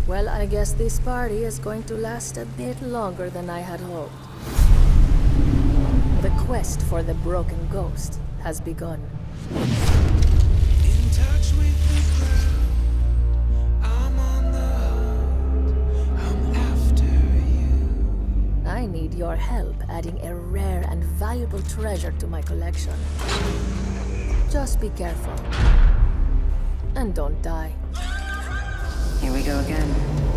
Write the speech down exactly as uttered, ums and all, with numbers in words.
Well, I guess this party is going to last a bit longer than I had hoped. The quest for the broken ghost has begun. In touch with the crowd, I'm on the hunt, I'm after you. I need your help adding a rare and valuable treasure to my collection. Just be careful. And don't die. Here we go again.